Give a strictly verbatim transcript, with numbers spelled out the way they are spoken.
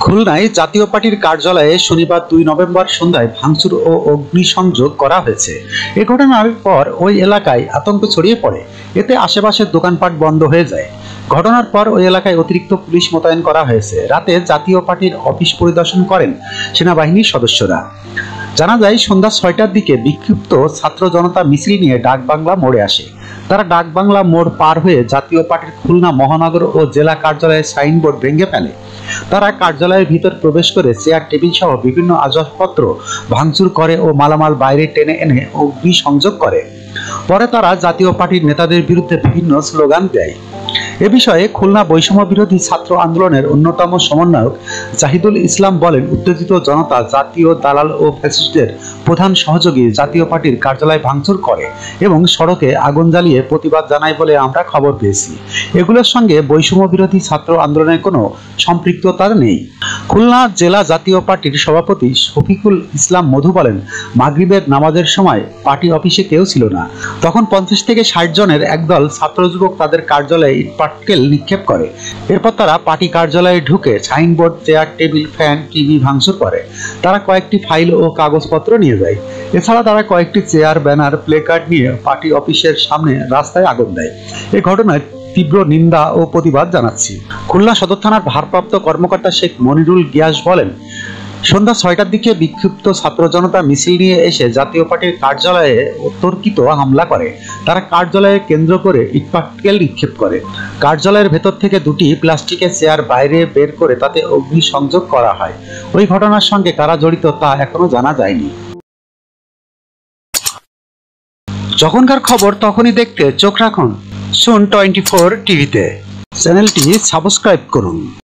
খুলনায় জাতীয় পার্টির কার্যালয়ে শনিবার দুই নভেম্বর সন্ধ্যায় ভাঙচুর ও অগ্নিসংযোগ করা হয়েছে। এ ঘটনার পর ওই এলাকায় আতঙ্ক ছড়িয়ে পড়ে। এতে আশেপাশের দোকানপাট বন্ধ হয়ে যায়। ঘটনার পর ওই এলাকায় অতিরিক্ত পুলিশ মোতায়েন করা হয়েছে। রাতে জাতীয় পার্টির অফিস পরিদর্শন করেন সেনাবাহিনীর সদস্যরা। জানা যায়, সন্ধ্যা ছয়টার দিকে বিক্ষিপ্ত ছাত্র জনতা মিছিল নিয়ে ডাকবাংলা মোড়ে আসে। তারা ডাকবাংলা মোড় পার হয়ে জাতীয় পার্টির খুলনা মহানগর ও জেলা কার্যালয়ের সাইনবোর্ড ভেঙে ফেলে। তারা কার্যালয়ের ভিতর প্রবেশ করে চেয়ার টেবিল সহ বিভিন্ন আসবাবপত্র ভাঙচুর করে ও মালামাল বাইরে টেনে এনে অগ্নিসংযোগ করে। পরে তারা জাতীয় পার্টির নেতাদের বিরুদ্ধে বিভিন্ন স্লোগান দেয়। এ বিষয়ে খুলনা বৈষম্য বিরোধী ছাত্র আন্দোলনের অন্যতম সমন্বয়ক জাহিদুল ইসলাম বলেন, উত্তেজিত জনতা জাতীয় দালাল ও ফ্যাসিস্টদের প্রধান সহযোগী জাতীয় পার্টির কার্যালয় ভাঙচুর করে এবং সড়কে আগুন জ্বালিয়ে প্রতিবাদ জানায় বলে আমরা খবর পেয়েছি। এগুলোর সঙ্গে বৈষম্য বিরোধী ছাত্র আন্দোলনের কোনো সম্পৃক্ততা নেই। খুলনা জেলা জাতীয় পার্টির সভাপতি শফিকুল ইসলাম মধু বলেন, মাগরিবের নামাজের সময় পার্টি অফিসে কেউ ছিল না। তখন পঞ্চাশ থেকে ষাট জনের একদল ছাত্র যুবক তাদের কার্যালয়ে ইটপাটকেল নিক্ষেপ করে। এরপর তারা পার্টি কার্যালয়ে ঢুকে signboard, chair table, fan, TV ভাঙচুর করে। তারা কয়েকটি ফাইল ও কাগজপত্র নিয়ে যায়। এছাড়া তারা কয়েকটি চেয়ার, ব্যানার, প্লে কার্ড নিয়ে পার্টি অফিসের সামনে রাস্তায় আগুন দেয়। এই ঘটনায় তীব্র নিন্দা ও প্রতিবাদ জানাচ্ছি। খুলনা সদর থানার ভারপ্রাপ্ত কর্মকর্তা শেখ মনিরুল গিয়াস বলেন, সন্ধ্যা ছয়টার দিকে বিক্ষিপ্ত ছাত্র জনতা মিছিল নিয়ে এসে জাতীয় পার্টির কার্যালয়ে অতর্কিত হামলা করে। তারা কার্যালয়ে কেন্দ্র করে ইটপাটকেল নিক্ষেপ করে। কার্যালয়ের ভেতর থেকে দুটি প্লাস্টিকের চেয়ার বাইরে বের করে তাতে অগ্নিসংযোগ করা হয়। ওই ঘটনার সঙ্গে কারা জড়িত তা এখনো জানা যায়নি। যখনকার খবর তখনই দেখতে চোখ রাখুন সুন টোয়েন্টি ফোর টিভিতে। চ্যানেলটি সাবস্ক্রাইব করুন।